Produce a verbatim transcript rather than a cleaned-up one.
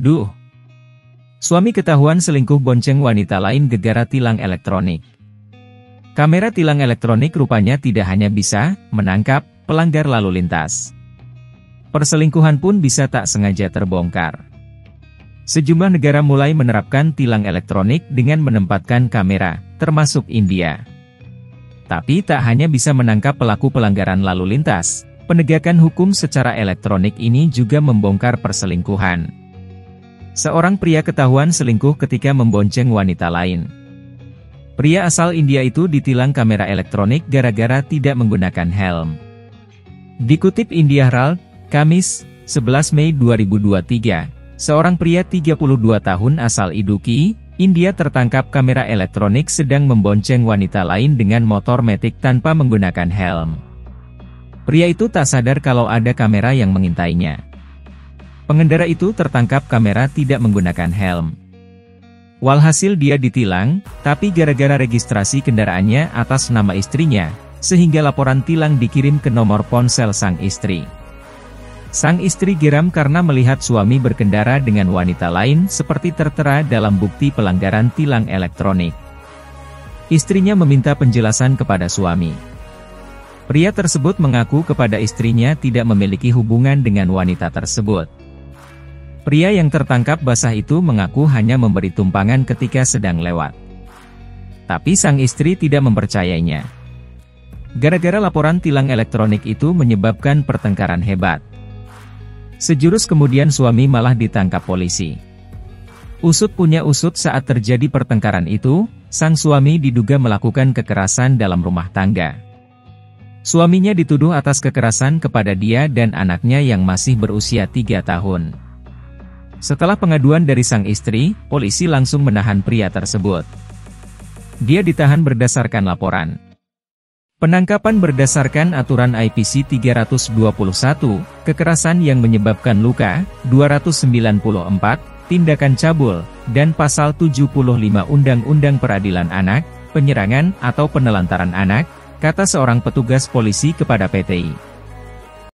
Duh! Suami ketahuan selingkuh bonceng wanita lain gegara tilang elektronik. Kamera tilang elektronik rupanya tidak hanya bisa menangkap pelanggar lalu lintas. Perselingkuhan pun bisa tak sengaja terbongkar. Sejumlah negara mulai menerapkan tilang elektronik dengan menempatkan kamera, termasuk India. Tapi tak hanya bisa menangkap pelaku pelanggaran lalu lintas, penegakan hukum secara elektronik ini juga membongkar perselingkuhan. Seorang pria ketahuan selingkuh ketika membonceng wanita lain. Pria asal India itu ditilang kamera elektronik gara-gara tidak menggunakan helm. Dikutip India Herald, Kamis, sebelas Mei dua ribu dua puluh tiga, seorang pria tiga puluh dua tahun asal Idukki, India tertangkap kamera elektronik sedang membonceng wanita lain dengan motor metik tanpa menggunakan helm. Pria itu tak sadar kalau ada kamera yang mengintainya. Pengendara itu tertangkap kamera tidak menggunakan helm. Walhasil dia ditilang, tapi gara-gara registrasi kendaraannya atas nama istrinya, sehingga laporan tilang dikirim ke nomor ponsel sang istri. Sang istri geram karena melihat suami berkendara dengan wanita lain seperti tertera dalam bukti pelanggaran tilang elektronik. Istrinya meminta penjelasan kepada suami. Pria tersebut mengaku kepada istrinya tidak memiliki hubungan dengan wanita tersebut. Pria yang tertangkap basah itu mengaku hanya memberi tumpangan ketika sedang lewat. Tapi sang istri tidak mempercayainya. Gara-gara laporan tilang elektronik itu menyebabkan pertengkaran hebat. Sejurus kemudian suami malah ditangkap polisi. Usut punya usut saat terjadi pertengkaran itu, sang suami diduga melakukan kekerasan dalam rumah tangga. Suaminya dituduh atas kekerasan kepada dia dan anaknya yang masih berusia tiga tahun. Setelah pengaduan dari sang istri, polisi langsung menahan pria tersebut. Dia ditahan berdasarkan laporan. Penangkapan berdasarkan aturan I P C tiga ratus dua puluh satu, kekerasan yang menyebabkan luka, dua ratus sembilan puluh empat, tindakan cabul, dan pasal tujuh puluh lima Undang-Undang Peradilan Anak, penyerangan atau penelantaran anak, kata seorang petugas polisi kepada P T I.